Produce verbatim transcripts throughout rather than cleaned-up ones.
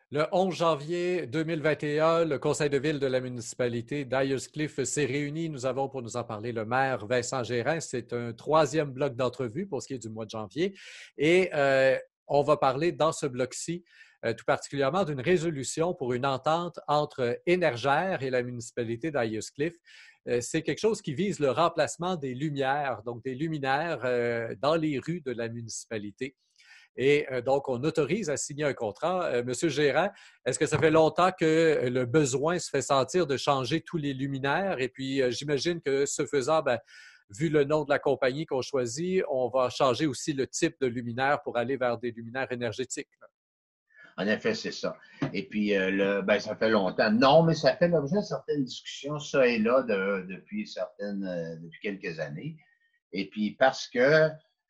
Le onze janvier deux mille vingt et un, le conseil de ville de la municipalité d'Ayers-Cliff s'est réuni. Nous avons pour nous en parler le maire Vincent Gérin. C'est un troisième bloc d'entrevue pour ce qui est du mois de janvier. Et euh, on va parler dans ce bloc-ci euh, tout particulièrement d'une résolution pour une entente entre Énergère et la municipalité d'Ayers-Cliff. Euh, c'est quelque chose qui vise le remplacement des lumières, donc des luminaires euh, dans les rues de la municipalité. Et euh, donc, on autorise à signer un contrat. Euh, Monsieur Gérard, est-ce que ça fait longtemps que le besoin se fait sentir de changer tous les luminaires? Et puis, euh, j'imagine que ce faisant, ben, vu le nom de la compagnie qu'on choisit, on va changer aussi le type de luminaire pour aller vers des luminaires énergétiques. En effet, c'est ça. Et puis, euh, le, ben, ça fait longtemps. Non, mais ça fait l'objet de certaines discussions, ça et là, de, depuis certaines, euh, depuis quelques années. Et puis, parce que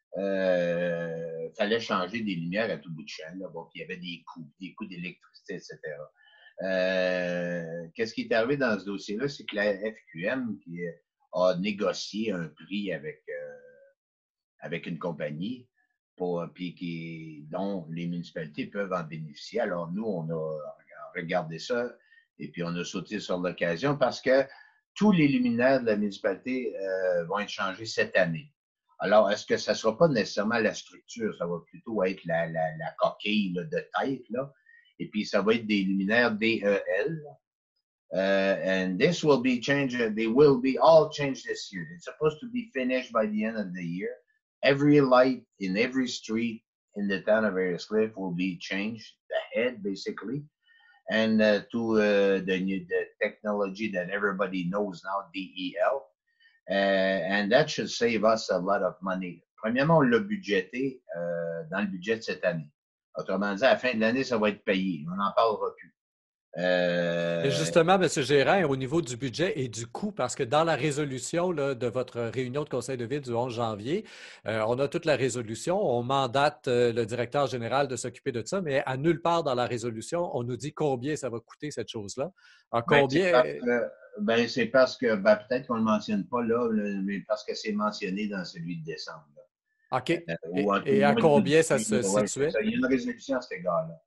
euh, fallait changer des lumières à tout bout de champ, là, bon, puis il y avait des coûts, des coûts d'électricité, et cetera. Euh, qu'est-ce qui est arrivé dans ce dossier-là, c'est que la F Q M qui a négocié un prix avec, euh, avec une compagnie pour, puis qui, dont les municipalités peuvent en bénéficier. Alors, nous, on a regardé ça et puis on a sauté sur l'occasion parce que tous les luminaires de la municipalité euh, vont être changés cette année. Alors, est-ce que ça ne sera pas nécessairement la structure? Ça va plutôt être la, la, la coquille là, de tête, là. Et puis, ça va être des luminaires D E L. Uh, and this will be changed. They will be all changed this year. It's supposed to be finished by the end of the year. Every light in every street in the town of Ariscliff will be changed, the head basically, and uh, to uh, the new the technology that everybody knows now, D E L, uh, and that should save us a lot of money. Premièrement, on l'a budgété euh, dans le budget de cette année. Autrement dit, à la fin de l'année, ça va être payé. On n'en parlera plus. Et Euh, justement, M. Gérard, au niveau du budget et du coût, parce que dans la résolution là, de votre réunion de conseil de ville du onze janvier, euh, on a toute la résolution, on mandate euh, le directeur général de s'occuper de ça, mais à nulle part dans la résolution, on nous dit combien ça va coûter cette chose-là. En Ben, c'est combien, parce que, ben, c'est parce que, ben, peut-être qu'on ne le mentionne pas là, là, mais parce que c'est mentionné dans celui de décembre. OK. Là. Euh, ou Et, à tout et le à moins, de, combien ça se ouais, c'est situait? ça. Il y a une résolution à cet égard-là.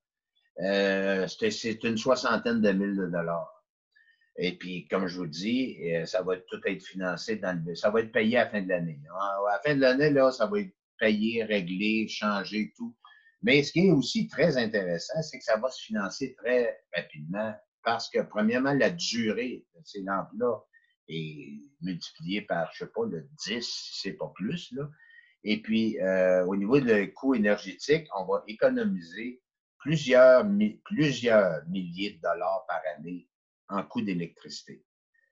Euh, c'est, c'est une soixantaine de mille de dollars. Et puis, comme je vous dis, euh, ça va tout être financé dans le, ça va être payé à la fin de l'année. À la fin de l'année, là, ça va être payé, réglé, changé, tout. Mais ce qui est aussi très intéressant, c'est que ça va se financer très rapidement parce que, premièrement, la durée de ces lampes-là est multipliée par, je sais pas, le dix, si c'est pas plus, là. Et puis, euh, au niveau du coût énergétique, on va économiser plusieurs, plusieurs milliers de dollars par année en coût d'électricité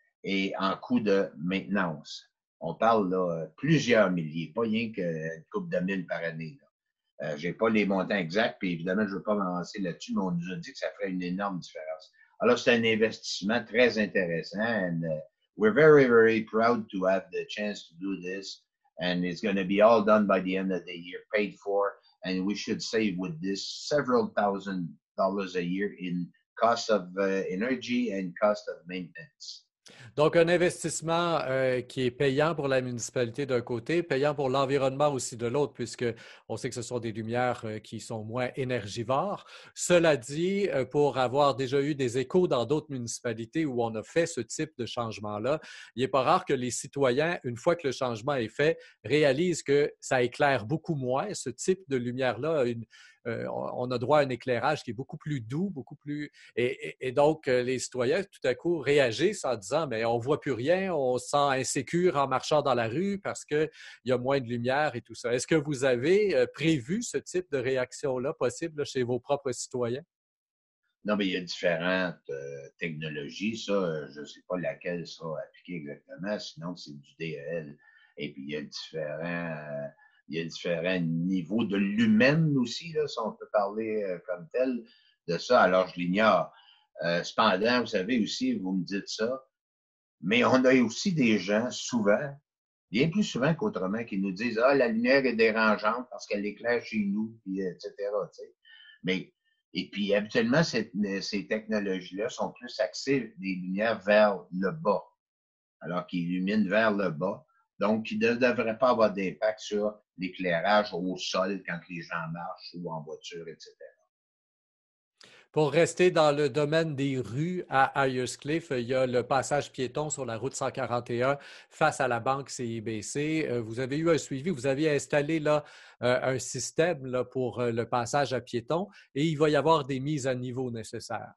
et en coût de maintenance. On parle là plusieurs milliers, pas rien qu'une couple de mille par année. Là. Euh, j'ai pas les montants exacts, puis évidemment, je ne veux pas m'avancer là-dessus, mais on nous a dit que ça ferait une énorme différence. Alors, c'est un investissement très intéressant, and uh, we're very, very proud to have the chance to do this, and it's going to be all done by the end of the year, paid for, and we should save with this several thousand dollars a year in cost of uh, energy and cost of maintenance. Donc, un investissement euh, qui est payant pour la municipalité d'un côté, payant pour l'environnement aussi de l'autre, puisque on sait que ce sont des lumières euh, qui sont moins énergivores. Cela dit, euh, pour avoir déjà eu des échos dans d'autres municipalités où on a fait ce type de changement-là, il n'est pas rare que les citoyens, une fois que le changement est fait, réalisent que ça éclaire beaucoup moins. Ce type de lumière-là, une, euh, on a droit à un éclairage qui est beaucoup plus doux, beaucoup plus... Et, et, et donc, euh, les citoyens, tout à coup, réagissent en disant, mais on ne voit plus rien, on se sent insécure en marchant dans la rue parce qu'il y a moins de lumière et tout ça. Est-ce que vous avez euh, prévu ce type de réaction-là possible là, chez vos propres citoyens? Non, mais il y a différentes euh, technologies. Ça, euh, je ne sais pas laquelle sera appliquée exactement, sinon c'est du D E L. Et puis, il y a différents, euh, il y a différents niveaux de lumen aussi, là, si on peut parler euh, comme tel de ça. Alors, je l'ignore. Euh, cependant, vous savez aussi, vous me dites ça, mais on a aussi des gens, souvent, bien plus souvent qu'autrement, qui nous disent Ah, la lumière est dérangeante parce qu'elle éclaire chez nous, puis, et cetera. Tu sais. Mais, et puis, habituellement, cette, ces technologies-là sont plus axées des lumières vers le bas, alors qu'ils illuminent vers le bas. Donc, ils ne devraient pas avoir d'impact sur l'éclairage au sol quand les gens marchent ou en voiture, et cetera. Pour rester dans le domaine des rues à Ayerscliff, il y a le passage piéton sur la route cent quarante et un face à la banque C I B C. Euh, Vous avez eu un suivi, vous avez installé là euh, un système là, pour euh, le passage à piéton et il va y avoir des mises à niveau nécessaires.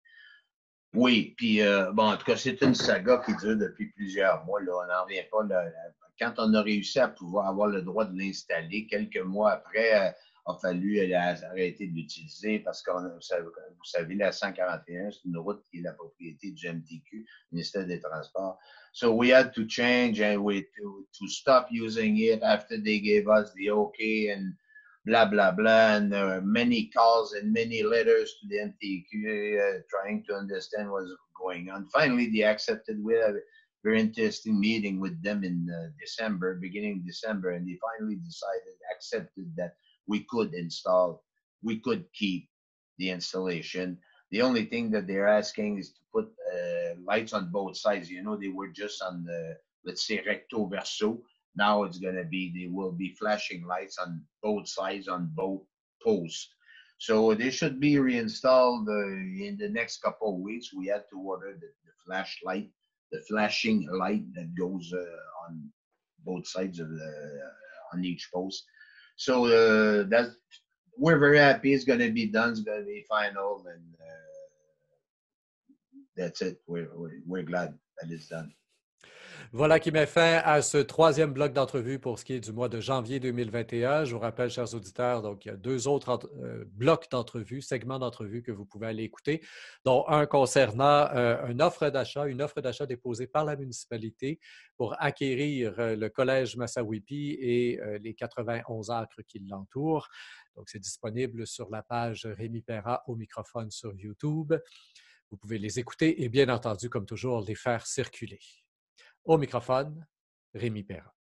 Oui, puis euh, bon, en tout cas, c'est une saga qui dure depuis plusieurs mois. Là. On n'en revient pas. Là. Quand on a réussi à pouvoir avoir le droit de l'installer, quelques mois après, euh, a fallu euh, arrêter de l'utiliser parce que vous savez, la cent quarante et un, c'est une route qui est la propriété du M T Q, ministère des Transports. So we had to change and we to, to stop using it after they gave us the okay and blah, blah, blah. And there were many calls and many letters to the M T Q uh, trying to understand what was going on. Finally, they accepted. We had a very interesting meeting with them in uh, December, beginning of December, and they finally decided, accepted that we could install, we could keep the installation. The only thing that they're asking is to put uh, lights on both sides. You know, they were just on the, let's say, recto verso. Now it's going to be, they will be flashing lights on both sides, on both posts. So they should be reinstalled uh, in the next couple of weeks. We had to order the, the flashlight, the flashing light that goes uh, on both sides of the, uh, on each post. So uh, that's, we're very happy. It's going to be done. It's going to be final. And uh, that's it. We're, we're, we're glad that it's done. Voilà qui met fin à ce troisième bloc d'entrevue pour ce qui est du mois de janvier deux mille vingt et un. Je vous rappelle, chers auditeurs, donc il y a deux autres euh, blocs d'entrevue, segments d'entrevue que vous pouvez aller écouter, dont un concernant euh, une offre d'achat, une offre d'achat déposée par la municipalité pour acquérir euh, le collège Massawippi et euh, les quatre-vingt-onze acres qui l'entourent. Donc, c'est disponible sur la page Rémi Perra au microphone sur YouTube. Vous pouvez les écouter et bien entendu, comme toujours, les faire circuler. Au microphone, Rémi Perra.